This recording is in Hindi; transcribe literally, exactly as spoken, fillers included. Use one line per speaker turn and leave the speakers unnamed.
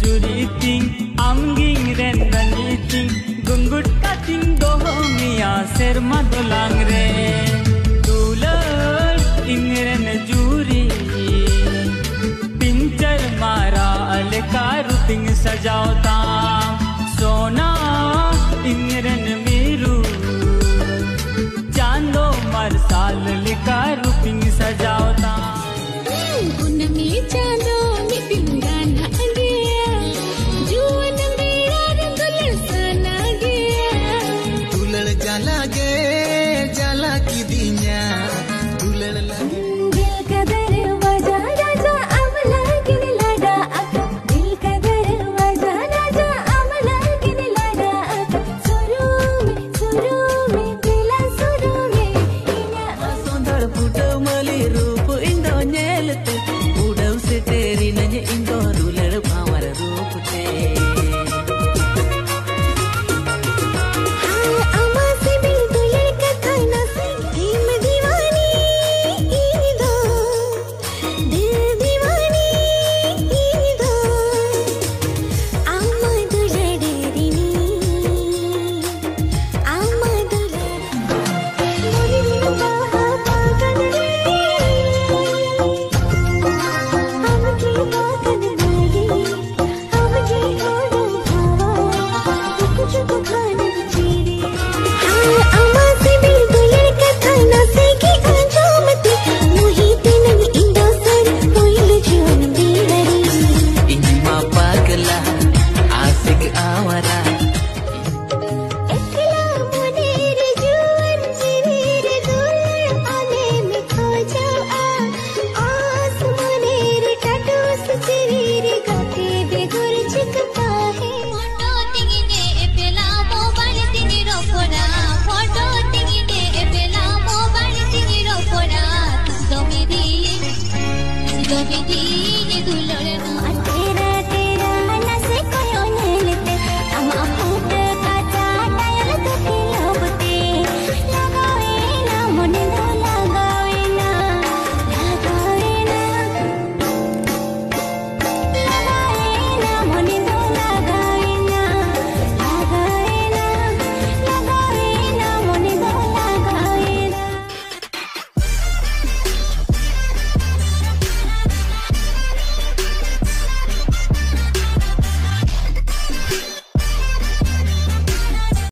juri ting amging ren rani ting gungut kating dohomia serma dolang re dular ingren juri pincher mara alkaru ting sajauta sona ingren miru Chando मर साल लिकारू पिंग सजावता
उनमी चांदो मी पिंगाना गया जुवन मेरा दुल्हन सना गया
दुल्हन जाला गे जाला की दिया दुल्हन लगे
दिल का दरवाजा राजा अमला गिन लाडा अका दिल का दरवाजा राजा अमला गिन लाडा अका सुरू में सुरू में दिला सुरू में इना
सुंदर पुटो मली रूप इंदो नेलते उड़व से तेरी नज इंदो दुल्हन भावर रूप ते
हाय अमा से भी दुल्हन का थाना से प्रेम दीवानी इदो दिल दीवानी इदो अम्मा दुल्हड़ेरिनी अम्मा दुल्हड़ मोरी बिंदा पागल रे हमकी पागल नागी हमकी ओढ़ भावा कुछ तो खाने चीरी हाय अम्मा से भी दुल्हन का थाना से की आंजोमती मोहित नग इंदो सर कोइल जीवन बीड़री
इंमा पागला आशिक आवारा
एकला मोनेर जुवन जीवीर दुल्हन आने में खो जाओ आस मोनेर टटूस जीवीर गाते बेगुर चिकता है फोटो तिंगिने एपेला मोबाइल तिंगी रोफोना फोटो तिंगिने एपेला मोबाइल तिंगी रोफोना तुम तो मेरी तुम तो मेरी दुल्हन